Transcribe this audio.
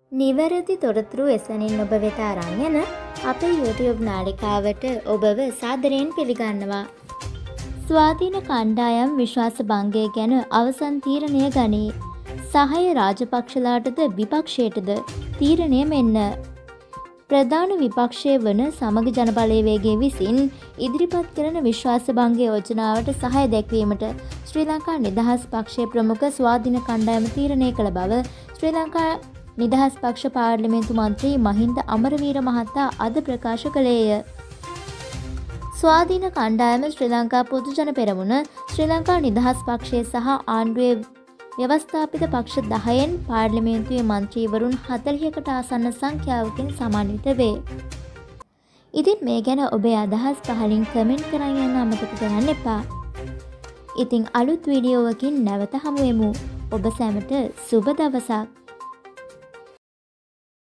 නිවැරදි තොරතුරු එසැනින් ඔබ වෙත අරන් යන අපේ YouTube නාලිකාවට ඔබව සාදරයෙන් පිළිගන්නවා. ස්වාධීන කණ්ඩායම් විශ්වාස භංගය ගැන අවසන් තීරණය ගනී. සහාය රාජපක්ෂලාටද විපක්ෂයටද තීරණය මෙන්න. ප්‍රධාන විපක්ෂය වන සමග ජන බලවේගයේ විසින් ඉදිරිපත් කරන විශ්වාස භංග යෝජනාවට සහාය දැක්වීමට ශ්‍රී ලංකා නිදහස් පක්ෂයේ ප්‍රමුඛ ස්වාධීන කණ්ඩායම තීරණය කළ බව ශ්‍රී ලංකා නිදහස් පක්ෂ පාර්ලිමේන්තු මන්ත්‍රී මහින්ද අමරවීර මහතා අද ප්‍රකාශ කළේය. ස්වාධීන කණ්ඩායම ශ්‍රී ලංකා පොදුජන පෙරමුණ ශ්‍රී ලංකා නිදහස් පක්ෂය සහ ආණ්ඩුවේ ව්‍යවස්ථාපිත පක්ෂ 10න් පාර්ලිමේන්තුවේ මන්ත්‍රීවරුන් 40කට ආසන්න සංඛ්‍යාවකින් සමන්විත වේ. ඉතින් මේ ගැන ඔබේ අදහස් පහලින් කමෙන්ට් කරන්න යන්න අමතක කරන්න එපා. ඉතින් අලුත් වීඩියෝවකින් නැවත හමු වෙමු. ඔබ සැමට සුබ දවසක්.